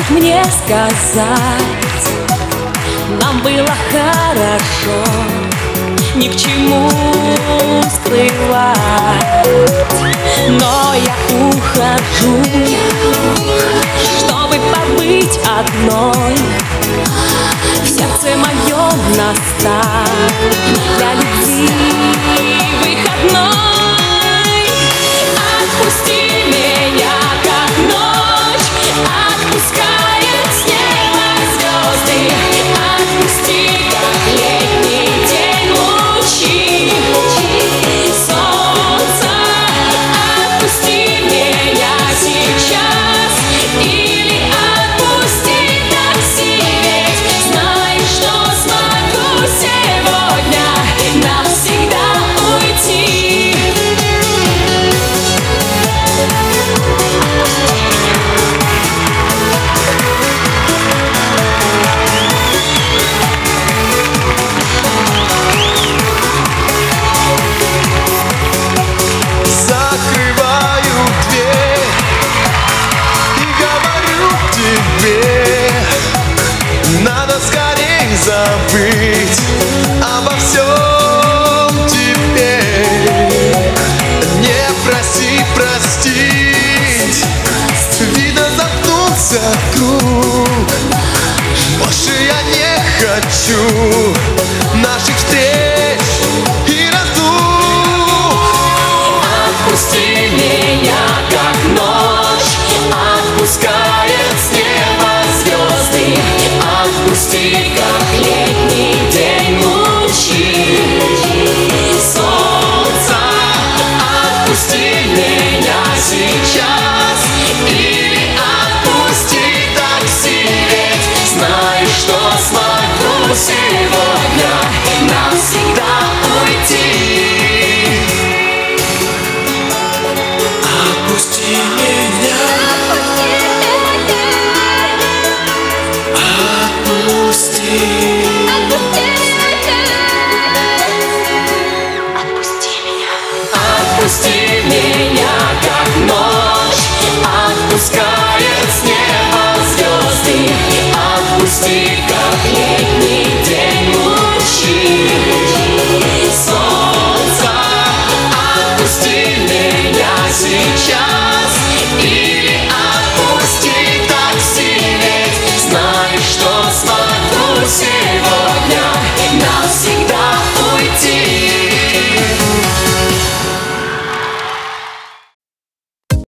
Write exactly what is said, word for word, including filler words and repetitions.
хочет мне сказать: нам было хорошо, ни к чему скрывать. Но я ухожу, чтобы побыть одной. В сердце моем настал для любви выходной. Отпусти меня, как ночь отпускает с неба звезды. Отпусти, как летний день лучи солнца. Отпусти меня сейчас или отпусти такси. Ведь знаешь, что смогу сегодня навсегда уйти. Закрываю дверь и говорю тебе: надо скорей забыть обо всем теперь. Не проси простить, видно заткнулся круг. Больше я не хочу наших встреч